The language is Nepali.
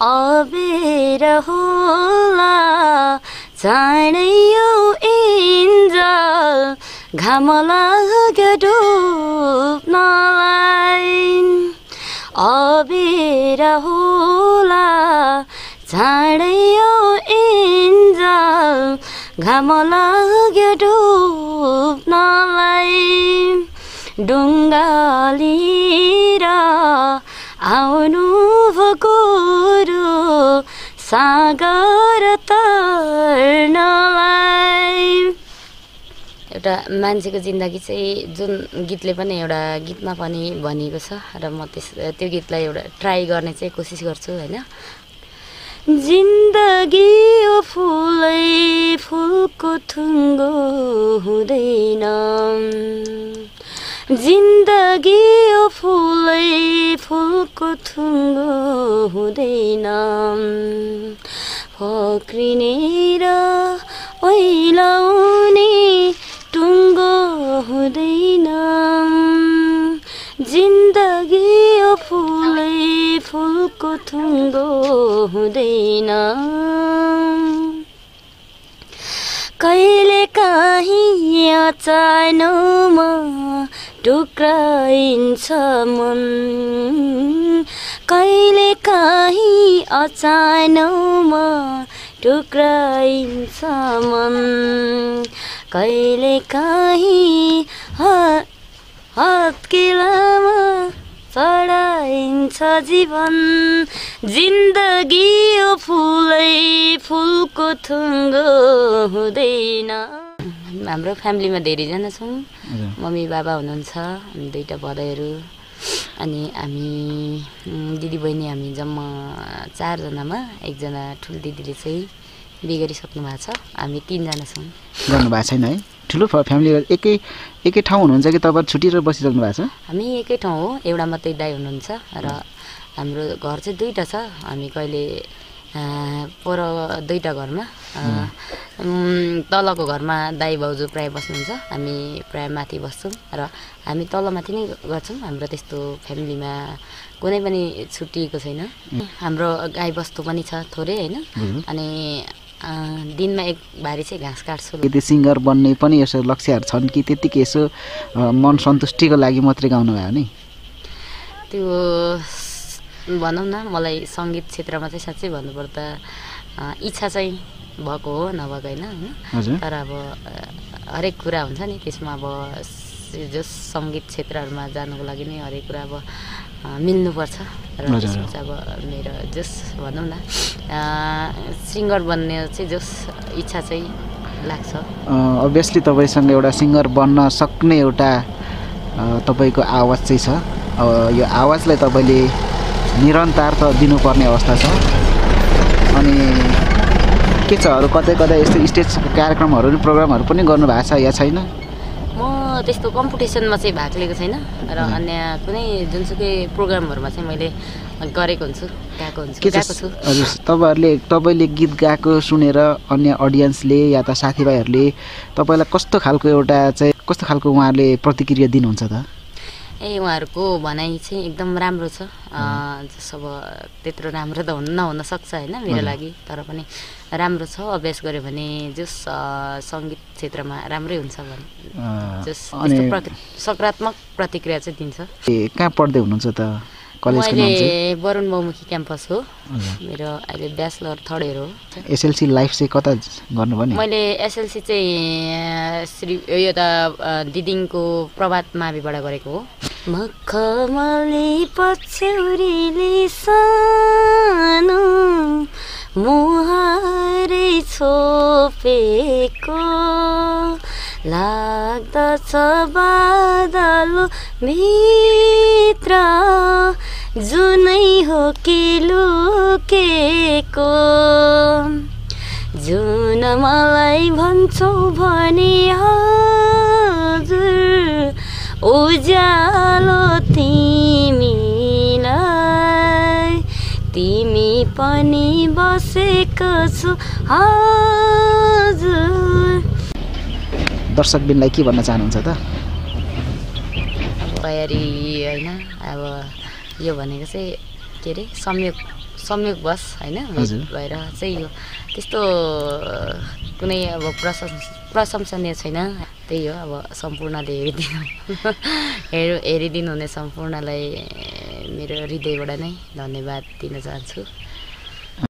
अबेर होला चाँडै यो इन्जल घाम लाग्यो डुब्नलाई अबेर होला चाँडै यो इन्जल घाम लाग्यो डुब्नलाई ढुङ्गालिएर आउनु गुरु सागर तर्नलाई। एउटा मान्छेको जिन्दगी चाहिँ जुन गीतले पनि एउटा गीतमा पनि भनिएको छ र म त्यो गीतलाई एउटा ट्राई गर्ने चाहिँ कोसिस गर्छु हैन। जिन्दगी यो फुलै फुलको थुङ्गो हुँदैन जिन्दगी यो फुलै फुलको थुङ्गो हुँदैन फक्रिने र ओइलाउने टुङ्गो हुँदैन जिन्दगी यो फुलै फुलको थुङ्गो हुँदैन कहिले काहीँ अचानोमा टुक्राइन्छ मन कहिले काहीँ अचानोमा टुक्राइन्छ मन कहिले काहीँ हत्केलामा चढाइन्छ जीवन जिन्दगी यो फुलै फुलको थुङ्गो हुँदैन। हाम्रो फ्यामिलीमा धेरैजना छौँ मम्मी बाबा हुनुहुन्छ अनि दुईटा बधाईहरू अनि हामी दिदीबहिनी हामी जम्मा 4 जनामा एकजना ठुलो दिदीले चाहिँ बिहे गरिसक्नु भएको छ हामी 3 जना छौँ। गर्नु भएको छैन है ठुलो फ्यामिली एकै ठाउँ हुनुहुन्छ कि तपाईँ छुट्टिएर बसिसक्नु भएको छ? हामी एकै ठाउँ हो एउटा मात्रै दाइ हुनुहुन्छ र हाम्रो घर चाहिँ दुईटा छ हामी कहिले पर दुईटा घरमा तलको घरमा दाइ भाउजू प्राय बस्नुहुन्छ हामी प्राय माथि बस्छौँ र हामी तलमाथि नै गर्छौँ हाम्रो त्यस्तो फ्यामिलीमा कुनै पनि छुट्टिएको छैन। हाम्रो गाई बस्तु पनि छ थोरै हैन अनि दिनमा एक भारी चाहिँ घाँस काट्छु। यदि सिङ्गर बन्ने पनि यसो लक्ष्यहरू छन् कि त्यतिकै यसो मन सन्तुष्टिको लागि मात्रै गाउनु भयो नि? त्यो भनौँ न मलाई सङ्गीत क्षेत्रमा चाहिँ साँच्चै भन्नुपर्दा इच्छा चाहिँ भएको हो नभएको होइन तर अब हरेक कुरा हुन्छ नि त्यसमा अब जस सङ्गीत क्षेत्रहरूमा जानुको लागि नै हरेक कुरा अब मिल्नुपर्छ र त्यसमा चाहिँ अब मेरो जस भनौँ न सिङ्गर बन्ने चाहिँ जस इच्छा चाहिँ लाग्छ। अभियसली तपाईँसँग एउटा सिङ्गर बन्न सक्ने एउटा तपाईँको आवाज चाहिँ छ यो आवाजलाई तपाईँले निरन्तर त दिनुपर्ने अवस्था छ अनि के छ अरू कतै कतै यस्तो स्टेज कार्यक्रमहरू प्रोग्रामहरू पनि गर्नुभएको छ या छैन? म त्यस्तो कम्पिटिसनमा चाहिँ भाग लिएको छैन र अन्य कुनै जुनसुकै प्रोग्रामहरूमा चाहिँ मैले गरेको हुन्छु गएको छु। हजुर तपाईँले गीत गाएको सुनेर अन्य अडियन्सले या त साथीभाइहरूले तपाईँलाई कस्तो खालको उहाँहरूले प्रतिक्रिया दिनुहुन्छ त? उहाँहरूको भनाइ चाहिँ एकदम राम्रो छ जस अब त्यत्रो राम्रो त नहुन सक्छ होइन मेरो लागि तर पनि राम्रो छ अभ्यास गऱ्यो भने जस सङ्गीत क्षेत्रमा राम्रै हुन्छ भने जस सकारात्मक प्रतिक्रिया चाहिँ दिन्छ। कहाँ पढ्दै हुनुहुन्छ त? मैले वरुण बहुमुखी क्याम्पस हो मेरो अहिले ब्याचलर 3rd इयर हो। एसएलसी लाइफ चाहिँ कता गर्नुभयो नि? मैले एसएलसी चाहिँ यो त दिदिङको प्रभात माविबाट गरेको हो। मखमली पछ्यौरीले सानो मुहारै छोपेको लाग्दछ बादल भित्र जुनै हो कि लुकेको जुन मलाई भन्छौ भने हजुर उज्यालो तिमीलाई तिमी पनि बसेको छु हजुर। दर्शकबिनलाई के भन्न चाहनुहुन्छ त? तयारी होइन अब यो भनेको चाहिँ के अरे संयोगवश होइन हजुर। भएर चाहिँ यो त्यस्तो कुनै अब प्रशंसनीय छैन। त्यही हो अब सम्पूर्णले हेरिदिनु हुने सम्पूर्णलाई मेरो हृदयबाट नै धन्यवाद दिन चाहन्छु।